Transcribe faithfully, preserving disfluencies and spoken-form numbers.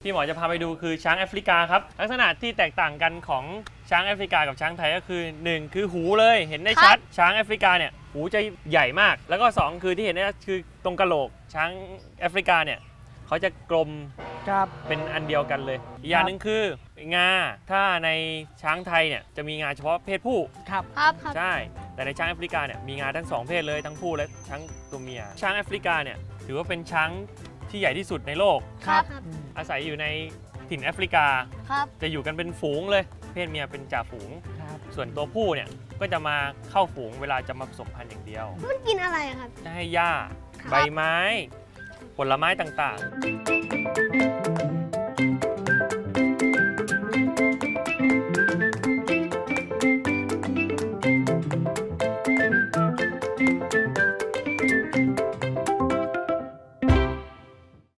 ที่หมอจะพาไปดูคือช้างแอฟริกาครับลักษณะที่แตกต่างกันของช้างแอฟริกากับช้างไทยก็คือหนึ่งคือหูเลยเห็นได้ชัดช้างแอฟริกาเนี่ยหูจะใหญ่มากแล้วก็สองคือที่เห็นได้คือตรงกะโหลกช้างแอฟริกาเนี่ยเขาจะกลมเป็นอันเดียวกันเลยอีกอย่างหนึ่งคืองาถ้าในช้างไทยเนี่ยจะมีงาเฉพาะเพศผู้ครับครับใช่แต่ในช้างแอฟริกาเนี่ยมีงาทั้งสองเพศเลยทั้งผู้และช้างตัวเมียช้างแอฟริกาเนี่ยถือว่าเป็นช้างที่ใหญ่ที่สุดในโลกครับอาศัยอยู่ในถิ่นแอฟริกาจะอยู่กันเป็นฝูงเลยเพศเมียเป็นจ่าฝูงส่วนตัวผู้เนี่ยก็จะมาเข้าฝูงเวลาจะมาผสมพันธุ์อย่างเดียวมันกินอะไรครับจะให้หญ้าใบไม้ผลไม้ต่างๆ